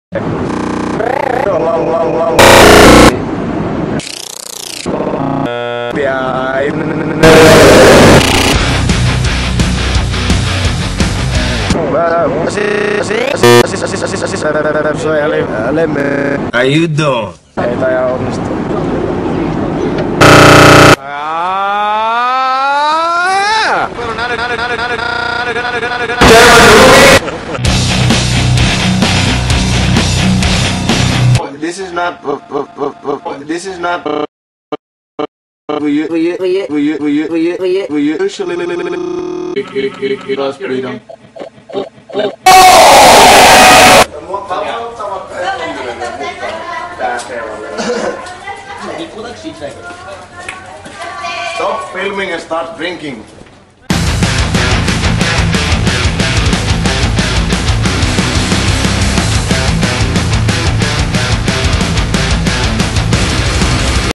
Long. How you doing? Ei taida onnistua. This is not. We usually Stop filming and start drinking.